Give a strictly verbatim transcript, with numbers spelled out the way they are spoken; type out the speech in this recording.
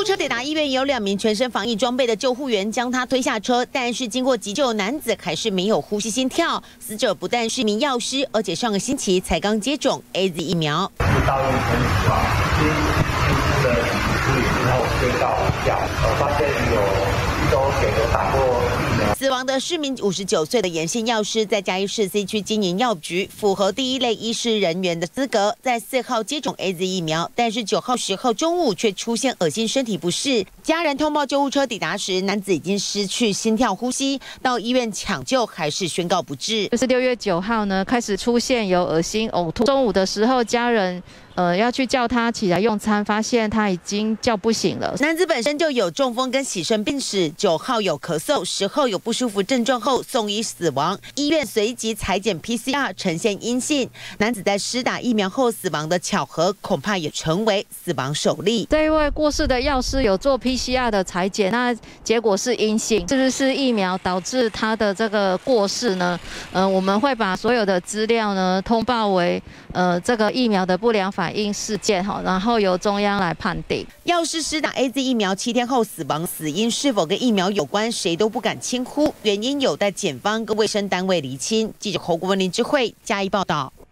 车抵达医院，有两名全身防疫装备的救护员将他推下车，但是经过急救，男子还是没有呼吸、心跳。死者不但是名药师，而且上个星期才刚接种 A Z 疫苗。 是到医生死亡，经医师的处理之后宣告无效。我发现有一周前有打过疫苗。 死亡的是名五十九岁的盐县药师，在嘉义市 C 区经营药局，符合第一类医师人员的资格，在四号接种 A Z 疫苗，但是九号、十号中午却出现恶心、身体不适。家人通报救护车抵达时，男子已经失去心跳、呼吸，到医院抢救还是宣告不治。 就是六月九号呢，开始出现有恶心、呕吐。中午的时候，家人呃要去叫他起来用餐，发现他已经叫不醒了。 男子本身就有中风跟洗肾病史，九号有咳嗽，十号有不舒服症状后送医死亡。医院随即采检 P C R 呈现阴性。男子在施打疫苗后死亡的巧合，恐怕也成为死亡首例。 这一位过世的药师有做 P C R 的采检，那结果是阴性，是不是疫苗导致他的这个过世呢？呃，我们会把所有的资料呢通报为呃这个疫苗的不良反应事件哈，然后由中央来判定。 药师施打 A Z 疫苗七天后死亡，死因是否跟疫苗有关，谁都不敢轻忽，原因有待检方跟卫生单位厘清。记者侯国文林智慧嘉义报道。